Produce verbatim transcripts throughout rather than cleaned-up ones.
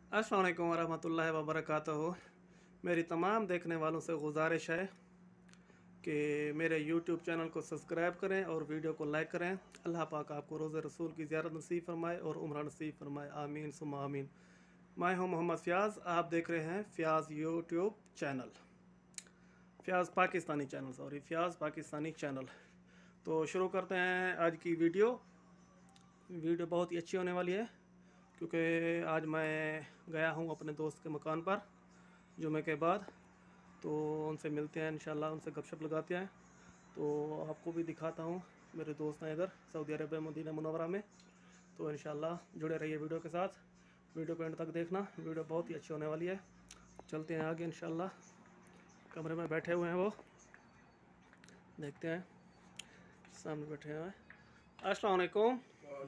अस्सलाम वालेकुम वरहमतुल्लाहि वबरकातुहू। मेरी तमाम देखने वालों से गुजारिश है कि मेरे यूट्यूब चैनल को सब्सक्राइब करें और वीडियो को लाइक करें। अल्लाह पाक आपको रोज़े रसूल की ज़ियारत नसीब फरमाए और उम्र नसीब फरमाए, आमीन सुम्मा आमीन। मैं हूं मोहम्मद फ़याज़, आप देख रहे हैं Fayaz YouTube channel, Fayaz Pakistani channel sorry Fayaz Pakistani channel. तो शुरू करते हैं आज की वीडियो। वीडियो बहुत ही अच्छी होने वाली है क्योंकि आज मैं गया हूं अपने दोस्त के मकान पर जुमे के बाद, तो उनसे मिलते हैं इंशाल्लाह, उनसे गपशप लगाते हैं। तो आपको भी दिखाता हूं, मेरे दोस्त हैं इधर सऊदी अरब मदीना मुनव्वरा में। तो इंशाल्लाह जुड़े रहिए वीडियो के साथ, वीडियो को एंड तक देखना, वीडियो बहुत ही अच्छी होने वाली है। चलते हैं आगे इंशाल्लाह। कमरे में बैठे हुए हैं वो, देखते हैं, सामने बैठे हैं। अस्सलाम वालेकुम,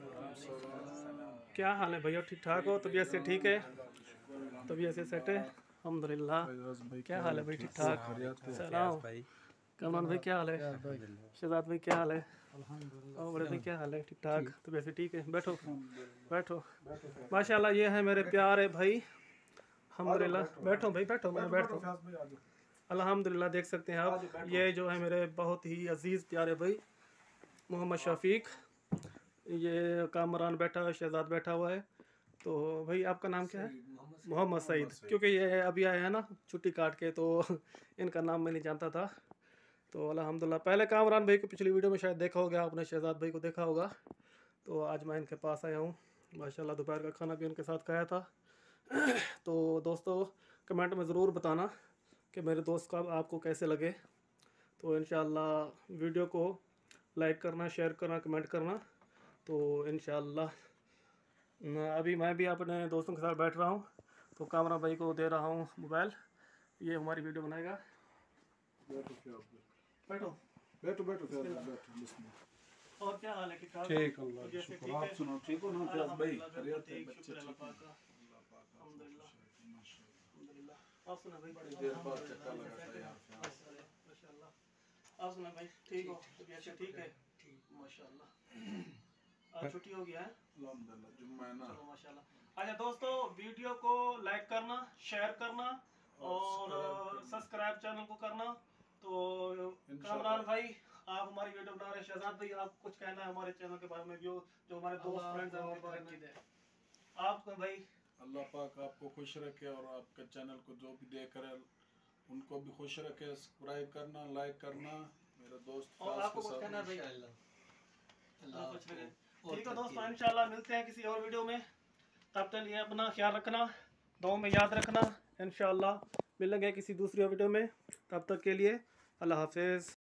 क्या हाल है भैया? ठीक ठाक हो? तबीयत से ठीक है? तबीयत से सेट है अल्हम्दुलिल्लाह। क्या हाल है भाई? ठीक ठाक? सलाम कमरान भाई, क्या हाल है? शहजाद भाई क्या हाल है? और बड़े भाई क्या हाल है? ठीक ठाक? तबीयत से ठीक है? बैठो बैठो माशाल्लाह, ये है मेरे प्यारे भाई अल्हम्दुलिल्लाह। बैठो भाई बैठो, मैं बैठो अल्हम्दुलिल्लाह। देख सकते हैं आप, ये जो है मेरे बहुत ही अजीज़ प्यारे भाई मोहम्मद शफीक, ये कामरान बैठा हुआ, शहजाद बैठा हुआ है। तो भाई आपका नाम क्या है? मोहम्मद सईद। क्योंकि ये अभी आए हैं ना छुट्टी काट के, तो इनका नाम मैं नहीं जानता था। तो अल्हम्दुलिल्लाह, पहले कामरान भाई को पिछली वीडियो में शायद देखा होगा आपने, शहजाद भाई को देखा होगा। तो आज मैं इनके पास आया हूँ माशाल्लाह, दोपहर का खाना भी उनके साथ खाया था। तो दोस्तों कमेंट में ज़रूर बताना कि मेरे दोस्त का आपको कैसे लगे। तो इंशाल्लाह वीडियो को लाइक करना, शेयर करना, कमेंट करना। तो इंशाल्लाह अभी मैं भी अपने दोस्तों के साथ बैठ रहा हूँ, तो कामरा भाई को दे रहा हूँ मोबाइल, ये हमारी वीडियो बनाएगा। बैठो बैठो बैठो बैठो। और क्या हाल है? ठीक ठाक? ठीक, अल्लाह का शुक्र। आप सुनाओ, ठीक हो ना फ़याज़ भाई? खैरियत है? बच्चे ठीक हैं? आप सुना भाई? बड़ी देर बाद चक्कर लगा था यार फ़याज़। माशाल्लाह। आप सुना भाई? ठीक हो? तबीयत ठीक है? माशाल्लाह। आज छुट्टी हो गया है अल्हम्दुलिल्लाह, जुम्मा है ना। चलो माशाल्लाह। अच्छा दोस्तों, वीडियो को लाइक करना, शेयर करना और सब्सक्राइब चैनल को करना। तो कामरान भाई, आप हमारी वीडियो बना रहे हैं, शहजाद भाई आप कुछ कहना है हमारे चैनल के बारे में, जो जो हमारे दोस्त फ्रेंड्स हैं उनके बारे में आप भाई? अल्लाह पाक आपको खुश रखे और आपके चैनल को जो भी देख रहे हैं उनको भी खुश रखे। सब्सक्राइब करना, लाइक करना। मेरे दोस्त और आपको के कुछ कहना है भाई? अल्लाह ठीक है दोस्तों, इंशाल्लाह मिलते हैं किसी और वीडियो में। तब तक लिए अपना ख्याल रखना, दुआ में याद रखना। इंशाल्लाह मिलेंगे किसी दूसरी वीडियो में, तब तक के लिए अल्लाह हाफिज़।